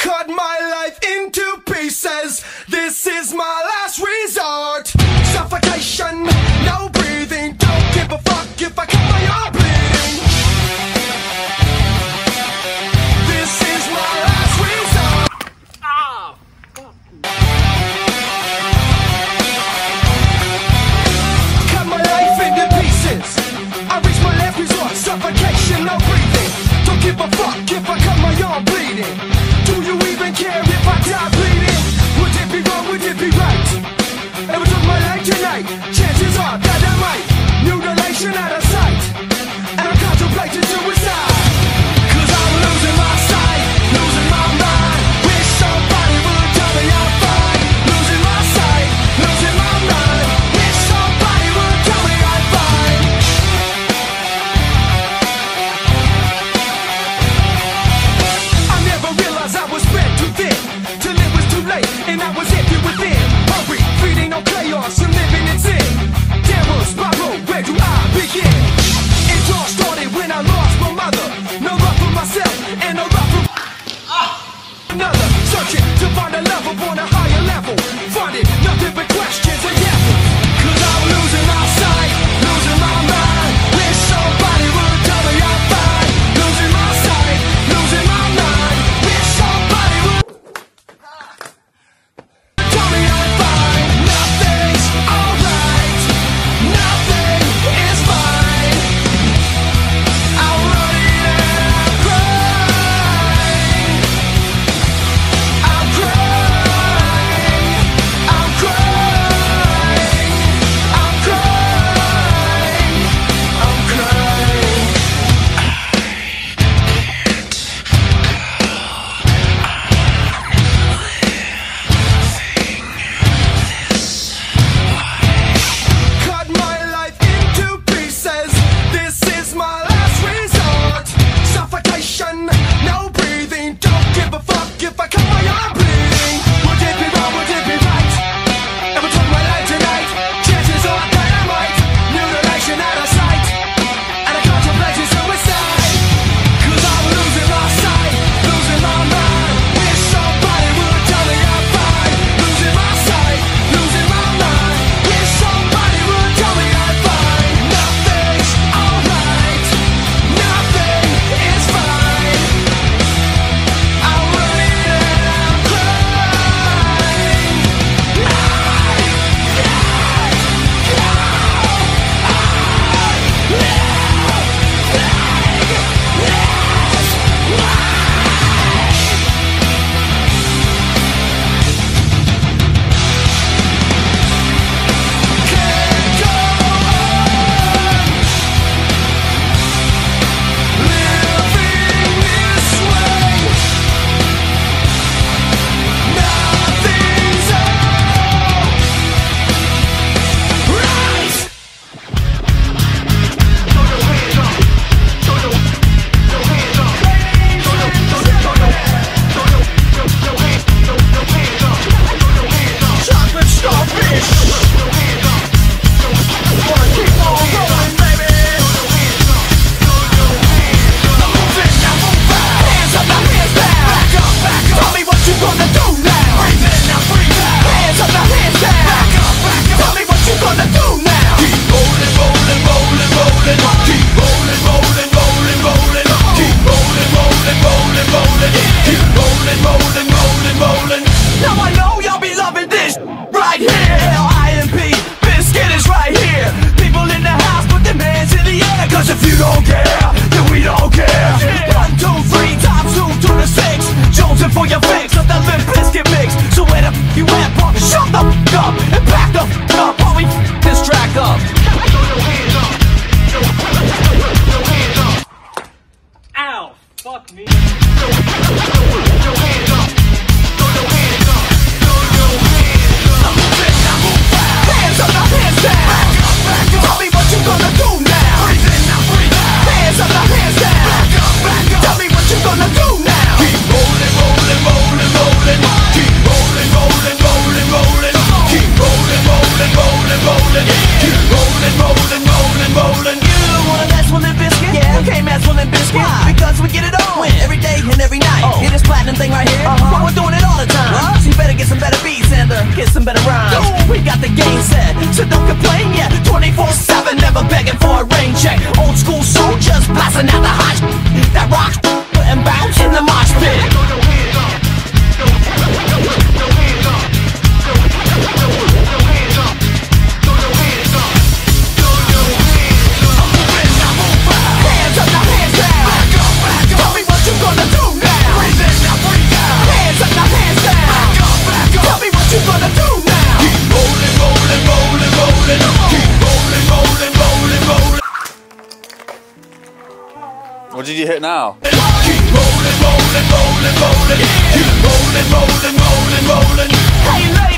cut my life into pieces. This is my last resort. Suffocation, no breathing. Don't give a fuck if I cut my arm bleeding. This is my last resort. Ah, fuck. Cut my life into pieces. I reach my last resort. Suffocation, no breathing. Don't give a fuck if I cut my arm bleeding. Do you even care if I die bleeding? Would it be wrong, would it be right? Ever took my life tonight? Chances are that I might. Mutilation out of sight. And I'm contemplating suicide. Cause I'm losing my sight, losing my mind. Wish somebody would tell me I'm fine. Losing my sight, losing my mind. Wish somebody would tell me I'm fine. I never realized I was spread too thin, till it was too late and I was empty within. Hungry, feeding on chaos and living in sin. Downward spiral, where do I begin? It all started when I lost my mother. No love for myself and no love for another. Searching to find a love upon a higher level. Finding nothing but questions and answers. Cause I'm losing my sight, losing my mind. Wish somebody would tell me I'm fine. Losing my sight, losing my mind. Wish somebody would tell me I'm fine. Nothing's alright, nothing is fine. I'm running and I'm crying. I'm crying, I'm crying, I'm crying, I'm crying. Cut my life into pieces. This is my last resort. Suffocation, no breathing. Don't give a fuck if I cut my arm bleeding. Would it be wrong, would it be right? Ever took my life tonight? Chances are that I might. Mutilation out of sight. And I contemplating suicide. Cause I'm losing my sight, losing my mind. Wish somebody would tell me I'm fine. Losing my sight, losing my mind. Wish somebody would tell me I'm fine. Nothing's alright, nothing is fine. I'm running and I'm crying. Can't go on living this way. Nothing's alright. Throw your hands up. Throw your hands up. Throw your hands up. Chocolate starfish. Throw your hands up. Wanna keep on rolling, baby. Throw your hands up. Moving, now move back. Hands up, now hands down. Back up, back up. Tell me what you gonna do now. Breathe in, now breathe out. Hands up, now hands down. Back up, back up. Tell me what you gonna do now. Keep rolling, rolling, rolling, rolling. Keep rolling, rolling, rolling, rolling. Keep rolling, rolling, rolling, rolling. Keep rolling, rolling, rolling, rolling. Now I know y'all be loving this right here. L-I-M-P, Bizkit is right here. People in the house, put them hands in the air. Cause if you don't care, then we don't care. 1, 2, 3, times 2 to the 6. Jonesing for your fix of the Limp Bizkit mix. So where the f you at, punk? Shut the f up and back the f up while we f this track up. Throw your hands up. Throw your hands up. Ow! Fuck me. Throw your hands up. Throw your hands up. Throw your hands up. Moving, now move back. Hands up, now hands down. Back up, back up. Tell me what you gonna do now. Breathe in, now breathe out. Hands up, now hands down. Back up, back up. Tell me what you gonna do now. Keep rolling, rolling, rolling, rolling. Keep rolling, rolling, rolling, rolling. Keep rolling, rolling, rolling, rolling. Keep rolling. never begging for a rain check. Old school soldiers blasting out the hot that rock and bounce in the mosh pit. Hands up, now hands down. Tell me what you gonna do now. Breathe in, now breathe out. Hands up, now hands down. Tell me what you gonna do now. Keep rolling, rolling, rolling, rolling. Keep rolling, rolling, rolling, rolling. What did you hit now? Keep rolling, rolling, rolling, rolling. Keep rolling, rolling, rolling, rolling. Hey, ladies.